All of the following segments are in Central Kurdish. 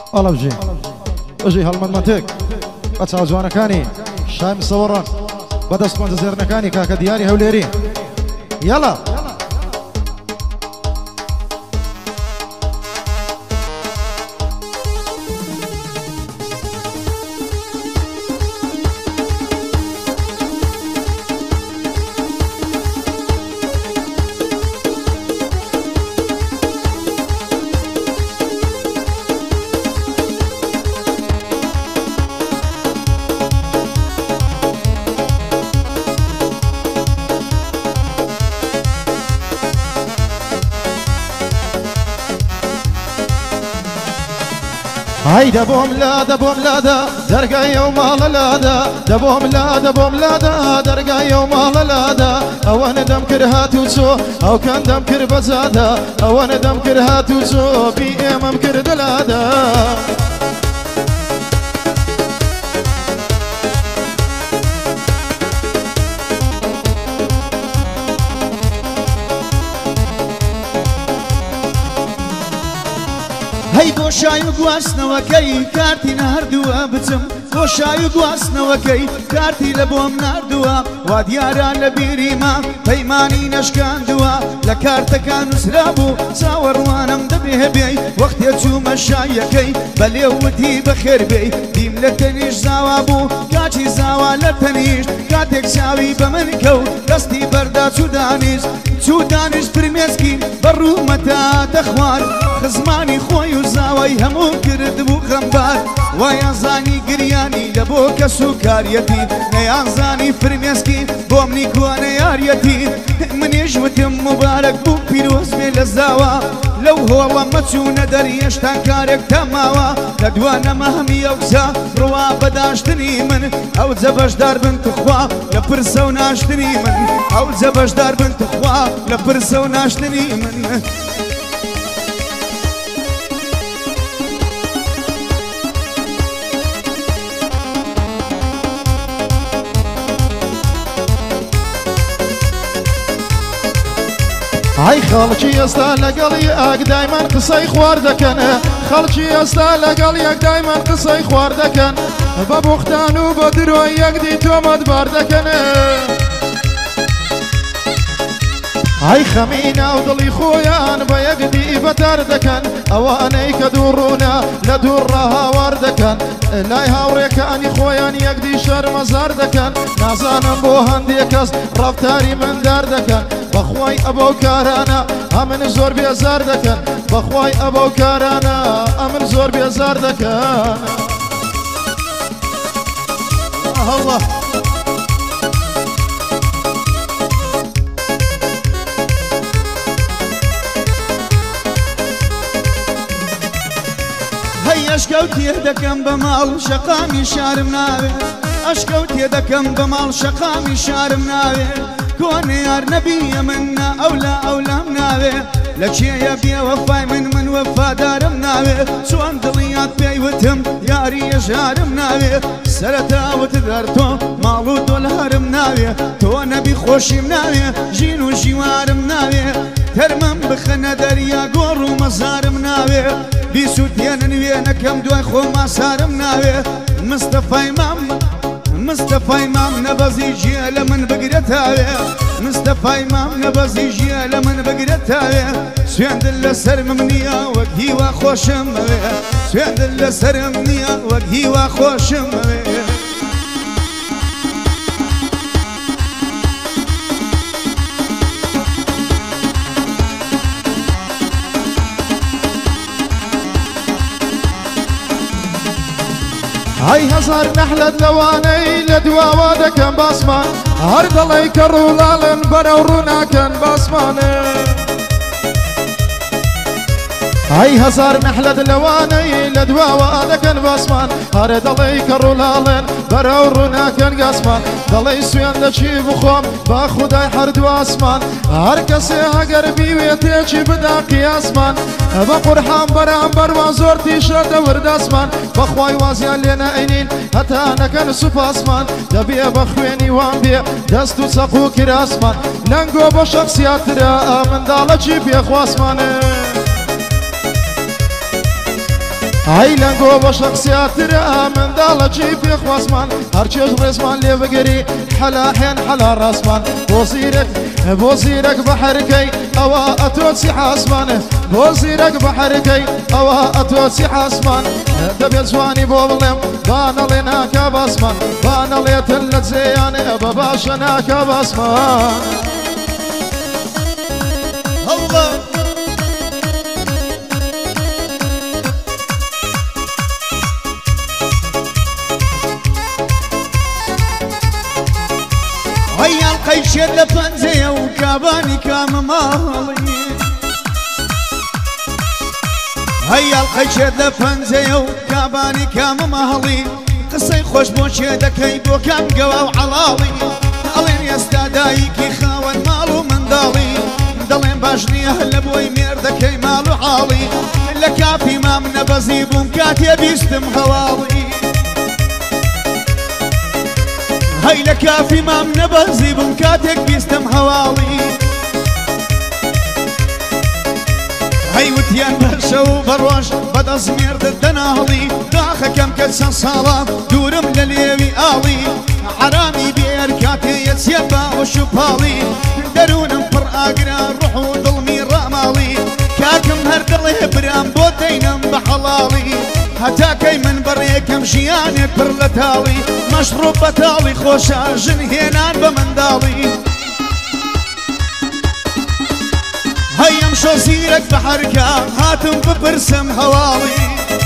الله بجي اجي هالمنمتك بتساو جوانكاني شاي مصورا بدا سبونسرنكاني كاكا دياري هوليري يلا هاي دبوم لا درقا يوم لادا دبوم لا درقا يوم لادا او انا دم كرهات وسو او كان دم كر بزادا او انا دم كرهات وسو بي امم كر دلادا هەی بۆ شای و گواستنەوەکەی کارتی ناردووە بچم بۆ شای و گواستنەوەکەی کارتی لە بۆم ناردووە وا دیارە لە بیریما پەیمانی نەشکاندووە لە کارتەکان نووسرا بوو چاوەڕوانم دەبێبێی وەختێ چوومە شایەکەی بەلێ وتی بەخێر بێی دیم لە تەنیش زاوا بوو کاچی زاوا لە تەنیش کاتێک چاوی بە من کەوت دەستی بەردا چوو دانیش فرمێسکی بەڕوومەتا دەخوار خزمانی خۆی و زاوای هەموو کرد بوو خەمبار وایانزانی گریانی لە بۆ کەس و کاریەتی نەیانزانی فرمێسکی بۆم نیکوانە یاریەتی منیش وتم مبارەک بوو پیرۆز بێ لە زاوا لەو هۆڵە مەچوونە دەریێشتا کارێک تەماوە لە دوانەمە هەمی ئەوسا ڕوا بەداشتنی من ئەو جەبەشدار بن توخوا لە پرسە و ناشتنی من ئەو جەبەشدار بن توخوا لە پرسە و ناشتنی من هاي خالتي استا لقلي اك دايما قصي خوار دكن خالتي استا لقلي اك دايما قصي خوار دكن بابوختان وبدرو يقدي تومد باردكن هاي خمينا وضلي خويان بيقدي بتردكن اواني كدورونا لدورها واردكن لا يهاوريك اني خويان يقدي شر مزاردكن نازانا بو هنديكس رفتاري من داردكن بخواي ابو كارانا امن زور بيزار دكن بخواي ابو كارانا امن زور بيزار دكن الله هەی ئەشکەوتێ دەکەم بە ماڵ شەقامی شارم ناوێ ئەشکەوتێ دەکەم بە ماڵ شەقامی شارم ناوێ کۆنێ یار نەبیە منە ئەولام ناوێ لە کێیە بێوەفای من وەفادارم ناوێ چۆن دڵیات پێی وتم یاری ێژارم ناوێ سەرەتاوت دەرتۆ ماڵ و دۆلارم ناوێ تۆ نەبی خۆشیم ناوێ ژین و ژیوارم ناوێ تەرمەم بخەنە دەریا گۆڕ و مەزارم ناوێ بیسووتێنە نوێنەکەم دوای خۆما سارم ناوێ مستەفای مام نەبەزی ژیە لە من بگرێتاوێ مستەفای مام نەبەزی ژیە لە من بگرێتاوێ سوێندل لەسەرم نییە وەک هیوا خۆشم ئەوێ سوێندل لەسەرم نییە وەک هیوا خۆشم ئەوێ هاي هزار نحلة لواني لدواوا دكن باسمان هرد الله يكرو لالن بنورونا كان باسماني هاي هزار نحلة لواني لدواوا دكن باسمان هرد الله يكرو لالن بنورونا كان قاسمان دلي سوين دشي بخوم باخداي حرد واسمان هر کسی اگر بیویتی چی بدا قیاسمان با قرحان برانبر و زورتی شد ورد اسمان بخوای وازیان لینا اینین حتی نکن سپاسمان دبیه بخوینی وان بیه دستو سقو کراسمان لنگو با شخصیت را من دالا چی بیه خواسمانه هاي لنگو با شخصیت را من دالا چی پی خواسمان هرچیش رسمان لی بگری حلا حین حلا رسمان بوزیرک بحرکی اوا اتوسی حاسمان بوزیرک بحرکی اوا اتوسی حاسمان دبی زوانی بولم بانا لینا کباسمان بانا لیتل زیانه بباشنا کباسمان الله هيا القيشر لفنزي وكاباني كام مالي هيا القيشر لفنزي وكاباني كام مالي قصي خوش بوشي دكي بو كام قوا وعلالي دالين يستادايكي خاون مالو من دالي دالين باجني هل بوي مير دكي مالو حالي لكافي ما من بزيبون كاتي بيستم هوالي هاي لكافي ما من بزيبون كاتك بيستم هوالي هاي وتيان برشو بروش بدا زمير ددنالي داخا كم كتسان صالا دورم لليوي آلي حرامي بير كاتي يتسيبا وشبالي درونم پر آقرا روحو ظلمي رامالي كاكم هردلي برام بودينم بحلالي هتا كي من بريكم جيانك برلتالي مشروب بتالي خوشا جنهينان بمندالي هيا مشو زيرك بحركة هاتم ببرسم هوالي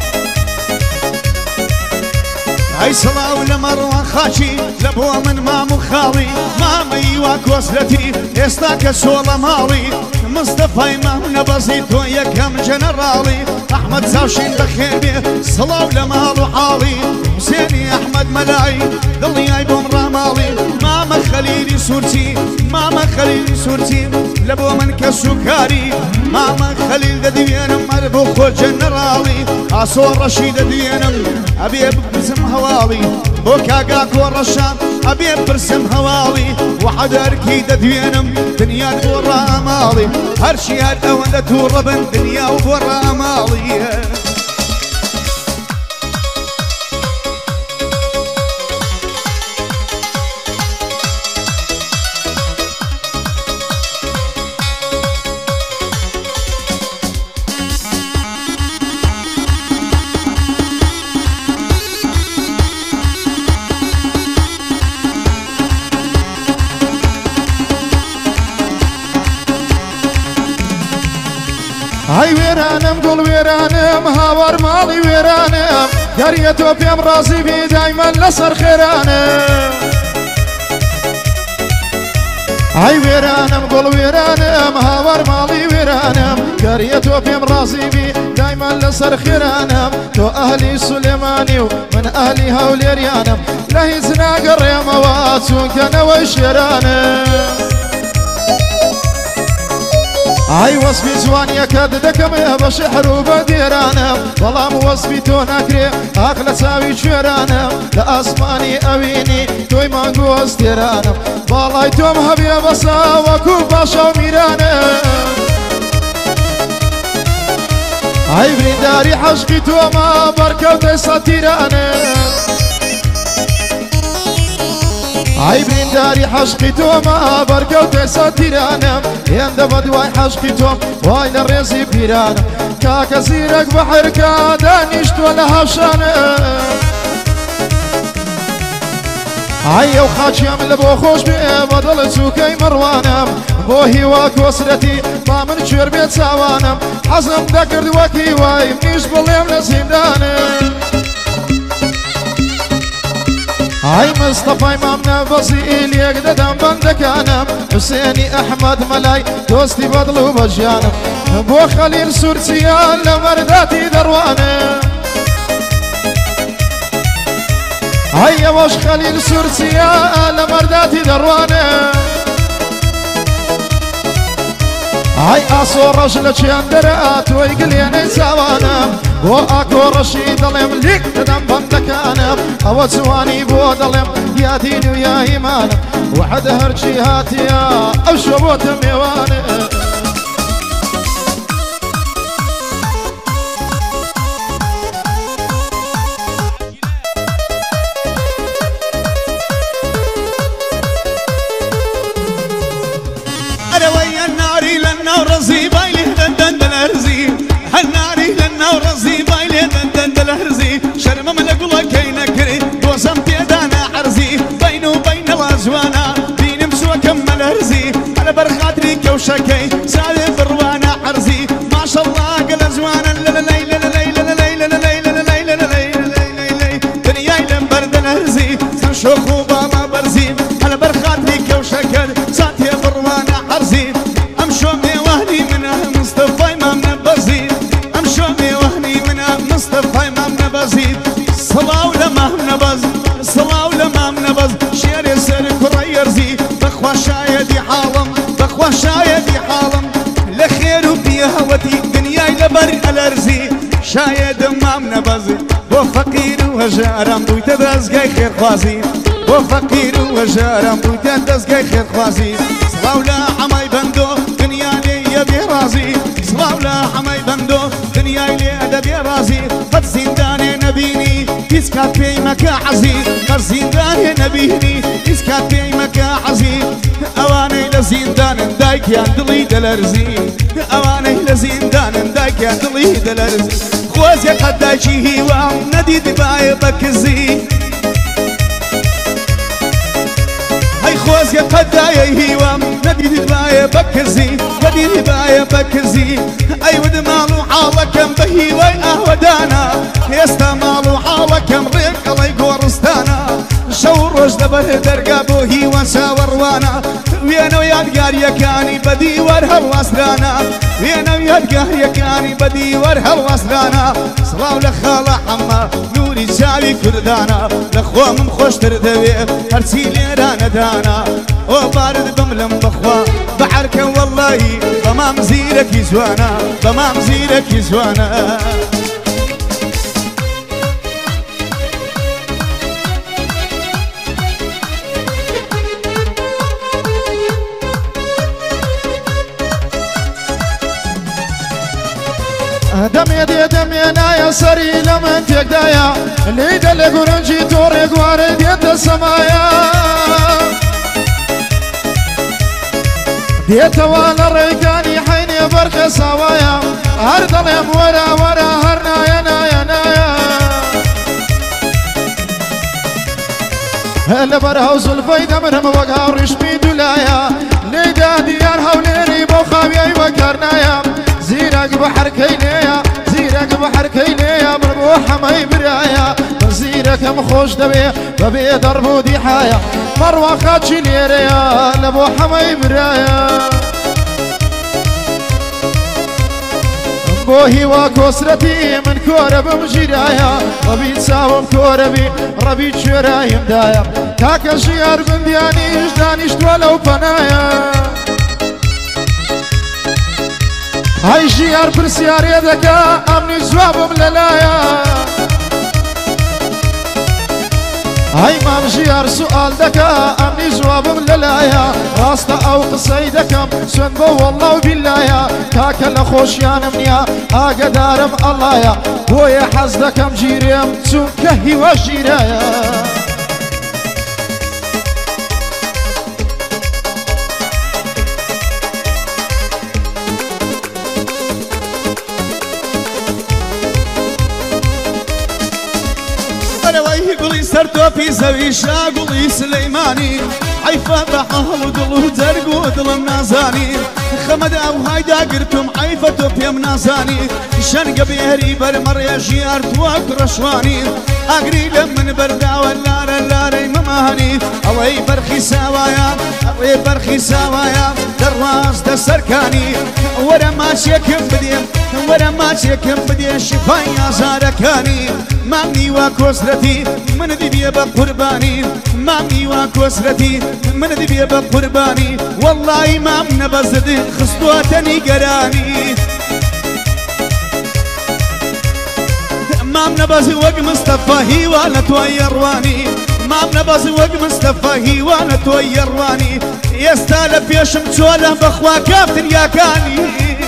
هاي صلاة لمروان خاشي لبوا من مامو خالي مامي واكوسلتي استاك سولا مالي مصطفى امام نبزيتو يكم جنرالي احمد زاوشين بخير بيه صلاة لمالو حالي حسيني احمد ملاي ضلي ايبوم رامالي ماما خليلي سورتي ماما خليلي سورتي لبوا من كسوكاري ماما خليل ددوينم مربو خو جنرالي عصور رشيد ددوينم ابي برسم هوالي بوكاقا كورشان ابي برسم هوالي وحد اركي ددوينم دنيا تورا امالي هرشي هالاوان تورا بن دنيا وفورا امالي هاي ويرانم قول ويرانم هاور مالي ويرانم قريتو بيم راسي بي دايما لصر خيرانم هاي ويرانم قول ويرانم هاور مالي ويرانم قريتو بيم راسي بي دايما لصر خيرانم تو اهلي سليماني ومن اهلي هوليريانم لهي زنا قريم واتون كان وشيرانم هاي وصفي زوان يكاد دكم بشحر وبديرانم والله موصفي تونكري اخلى ساوي شيرانم لاسماني اويني توي مانغو استيرانم والله توم هبي بصا وكو باشا وميرانم هاي بريداري حشقي توما بركة وتساتيرانم هاي برينداري حشقي توما بركة وتساتيرانم يندب دواي حشقي توم واي للريزي بيرانم كاكا زيرك بحركة دانيشت ولا هفشانم هاي وخاتش يعمل بو خوش بي بدل سوكي مروانم بو هيواك وسرتي ما من شير بيت ساوانم حزم دكرد وكي واي منيش بليم لسيمدانم هاي مصطفى امام نفسي ليك ددم بندكانم حسيني احمد ملاي دوستي بدلو بجانم بو خليل سورسيان لمرداتي دروانم هاي وش خليل سورسيان لمرداتي دروانم هاي اصور رجلك يندرات ويقليني سوانم بو اكو رشيد الام ليك دم بندكانم او زواني بو دلم يا دين ويا ايمانم وحد هرجي هاتيا او شبوت ميوانم ناو رزي بايلي دندن دلهرزي شرمم لقولا كي نكري دوزم تيدانا عرزي بينو بين الازوانا بينم سوا كمل هرزي على برخاتري كوشكي سالي بروانا عرزي ما شاء الله قل ازوانا شوخو باما برزين على برخاتي كوشكر ساتي بروانا حرزين امشو ميوهني منها مصطفى امام نبزين امشو ميوهني منها مصطفى امام نبزين صلاة ولمام نبز صلاة ولمام نبز شير يسر كريرزي بخوا شايدي حالم بخوا شايدي حالم لخير وفيها هوتي دنياي لبر الارزي شايد امام نبز بو فقير وهجارم بويت دزقاي خير خوازي بو فقير وهجارم بويت دزقاي خير خوازي صلاة ولا حماي بندو دنيا لي يبي رازي صلاة ولا حماي بندو دنيا لي ادبي رازي قد زنداني نبيني اسكات بي مكا عزيز قد زنداني نبيني اسكات بي مكا عزيز اواني لزندان دايك يا دلي دلرزي اواني لزندان دايك يا دلي دلرزي خوزي قداشي هيوا نديد باي بكزي هاي خوزي قداي هيوا نديد باي بكزي نديد باي بكزي اي ود مالو حالكم بهيوا اهودانا يستا مالو حالكم ريق الله يقورستانا شور روش دبر درقابو هيوا ساوروانا وينو يادقار يكاني بدي ورها الواسرانا وينو يادقار يكاني بدي ورها الواسرانا صلاة لخالة حما نوري جاوي كردانا لخوا من خوش تردوي هرسي ليرانا دانا وبارد بملم بخوا بحركة والله ضمام زيرك يزوانا ضمام زيرك يزوانا دمي دي دمي نايا سري لمن تقدايا اللي دل قرنجي تورق وارد يد السمايا ديت وانا ريقاني حيني برخ سوايا هرد اليم ورا ورا هرنايا نايا نايا هلا برهوز الفايدة منهم وقها رشمي دولايا ليدا ديار هوليري بوخاوي وكرنايا زيرك بحر كينيا زيرك بحر كينيا مربوحة ما يبرايا زيرك مخوش دبي ببي ضربو دي حايا مروة خاتشي ليريا لبوحة ما يبرايا بوهي وكسرتي من كورب مجرايا ربي تساوم كوربي ربي تشرايم دايا كاكا شيار بنديانيش دانيش ولو بنايا هاي جيار برسيار يدك امني جوابهم للايا هاي مام جيار سؤال دكا امني جوابهم للايا راستا او قصيدكم سنبو والله وباللايا كاكا لخوشيان منيا اقدارم الله يا بويا حزدكم جيريم سنكهي وجيرايا قولي سرتو في زويشا قولي سليماني حيفا بحال قلو درقو دلم نازاني خمد او هايدا قرتم حيفا في منازاني شنق بيهري برمر يا جيار توك رشواني اقري لمن بردا واللار اللاري ممهني اوي برخي سوايا اوي برخي سوايا دراس دسركاني ورا ما شيكم بديم ورا ما شيكم بدي شفايا زاركاني مامي وكسرتي من ذي بقرباني مامي وكسرتي من ذي بقرباني والله ما منبزد خصوتني قراني ما منبز وق مصطفى هي وانا تويرواني ما منبز وق مصطفى هي وانا تويرواني يستالف يا شمتوله بخوا كافتن يا كاني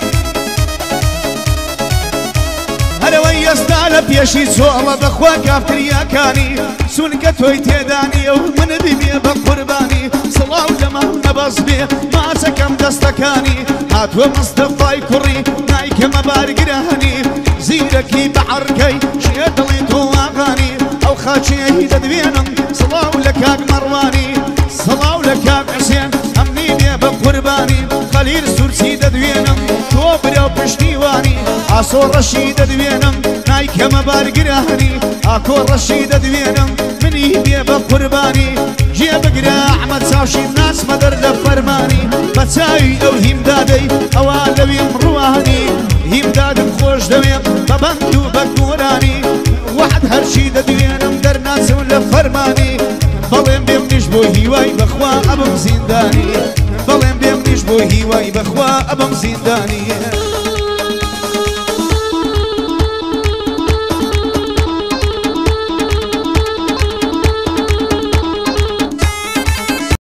هلا ويستالف يا شي زوله بخوا كافتن يا كاني سونك توي تيداني ومن ذي بقرباني صلاة وجمع نبز بيه ما سكم دستكاني هات ومصطفى يكري نايك مبارك رهني زيركي بحركي شيدلي تو اغاني او خاچي ددوينم صلاو لكاك مرواني صلاو لكاك حسين امني بيه بقرباني خليل سورسي ددوينم توبرا وبشتيواني عصو رشيد ددوينم نايك مبارقراني اكو رشيد ددوينم مني بيه بقرباني جيب قرا احمد ساشي الناس مدر لفرماني بتساوي او هيم دادي او علوي مرواني هيم داد خوش دويم ببندو بقوراني واحد هرشي ددوينم در ناس لفرماني بلين بيمنيش بو هيواي بخوا ابم زنداني بلين بيمنيش بو هيواي بخوا ابم زنداني